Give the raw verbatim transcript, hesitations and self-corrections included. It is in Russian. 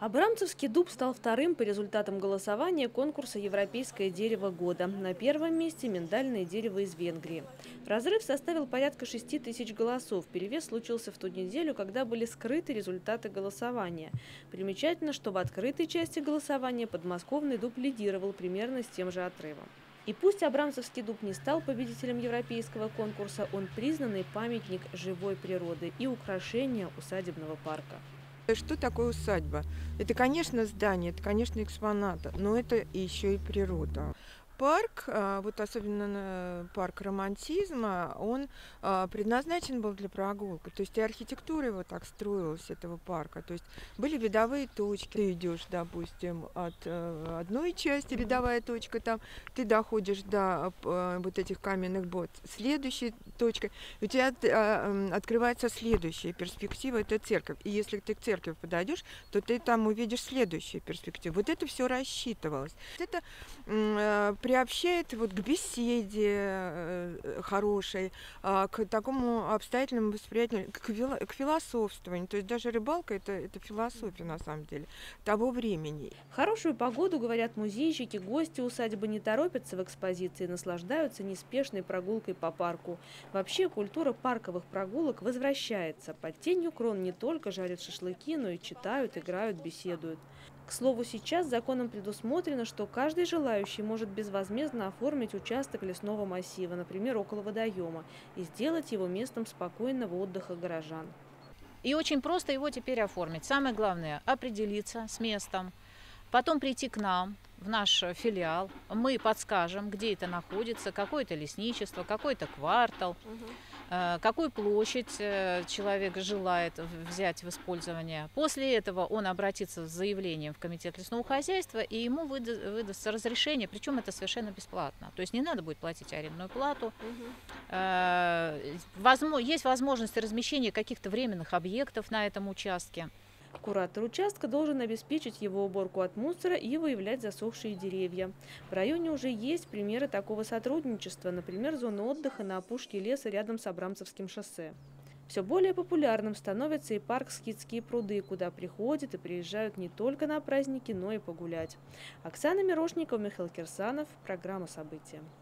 Абрамцевский дуб стал вторым по результатам голосования конкурса «Европейское дерево года». На первом месте – миндальное дерево из Венгрии. Разрыв составил порядка шести тысяч голосов. Перевес случился в ту неделю, когда были скрыты результаты голосования. Примечательно, что в открытой части голосования подмосковный дуб лидировал примерно с тем же отрывом. И пусть Абрамцевский дуб не стал победителем европейского конкурса, он признанный памятник живой природы и украшение усадебного парка. Что такое усадьба? Это, конечно, здание, это, конечно, экспонат, но это еще и природа. Парк, вот особенно парк романтизма, он предназначен был для прогулки. То есть и архитектура его так строилась, этого парка. То есть были видовые точки. Ты идешь, допустим, от одной части, видовая точка, там ты доходишь до вот этих каменных бот. Следующей точкой у тебя открывается следующая перспектива, это церковь. И если ты к церкви подойдешь, то ты там увидишь следующую перспективу. Вот это все рассчитывалось. Это приобщает вот к беседе э, хорошей, э, к такому обстоятельному восприятию, к, фило, к философствованию. То есть даже рыбалка это, это философия на самом деле того времени. В хорошую погоду, говорят музейщики, гости усадьбы не торопятся в экспозиции, наслаждаются неспешной прогулкой по парку. Вообще культура парковых прогулок возвращается. Под тенью крон не только жарят шашлыки, но и читают, играют, беседуют. К слову, сейчас законом предусмотрено, что каждый желающий может безвозмездно оформить участок лесного массива, например, около водоема, и сделать его местом спокойного отдыха горожан. И очень просто его теперь оформить. Самое главное – определиться с местом, потом прийти к нам, в наш филиал. Мы подскажем, где это находится, какое-то лесничество, какой-то квартал, угу. какую площадь человек желает взять в использование. После этого он обратится с заявлением в комитет лесного хозяйства, и ему выда- выдастся разрешение, причем это совершенно бесплатно. То есть не надо будет платить арендную плату. Угу. Возможно, есть возможность размещения каких-то временных объектов на этом участке. Куратор участка должен обеспечить его уборку от мусора и выявлять засохшие деревья. В районе уже есть примеры такого сотрудничества, например, зона отдыха на опушке леса рядом с Абрамцевским шоссе. Все более популярным становится и парк «Скитские пруды», куда приходят и приезжают не только на праздники, но и погулять. Оксана Мирошникова, Михаил Кирсанов. Программа «События».